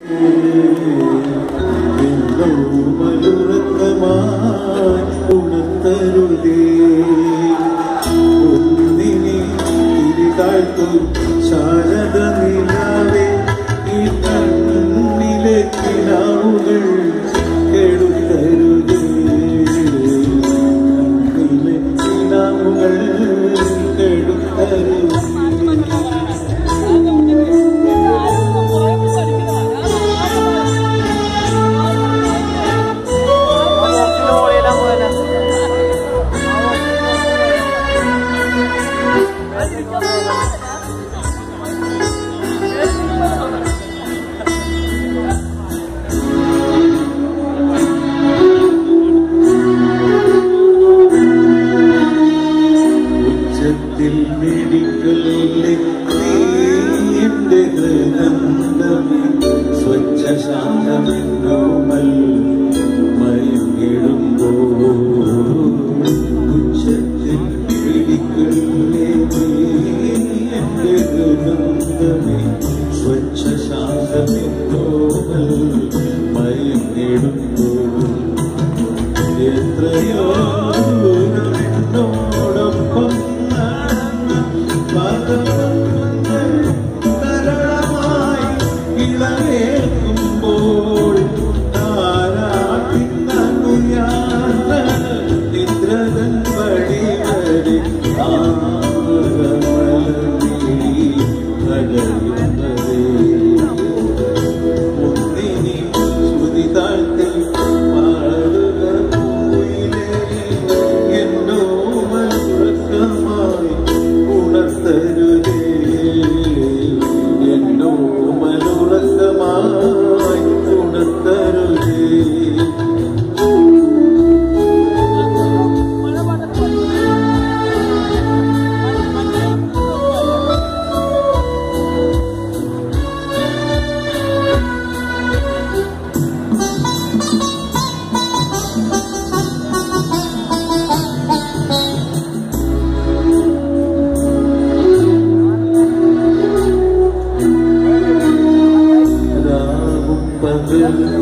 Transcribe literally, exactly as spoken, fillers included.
ശാരദ നിലാവേ ഈ കണ്ണിലെ കിനാവുകൾ കെടുത്തരുതേ കണ്ണിലെ കിനാവുകൾ കെടുത്തരുതേ സ്വച്ഛ ശാന്തമെന്നോമൽ മയങ്ങിടുമ്പോ ഉച്ചത്തിൽ പിടിക്കല്ലേ എന്റെ ഗന്ധമേ സ്വച്ഛ ശാന്തമെന്നോമൽ മയങ്ങിടുമ്പോ എത്രയോ എന്നോടൊപ്പം ഇളവേൽക്കുമ്പോൾ താരാട്ടിന്നു യാത്ര നിദ്രതൻ വഴിവരെ നഗരുന്നതേ മുന്നിനി ശ്രുതി താഴ്ത്തിൽ പാടുക പൂയിലേ എന്നോ മനുറക്കമായി ഉണർത്തരുതേ എന്നോ മനുറക്കമായി ഉണർത്തരുതേ Love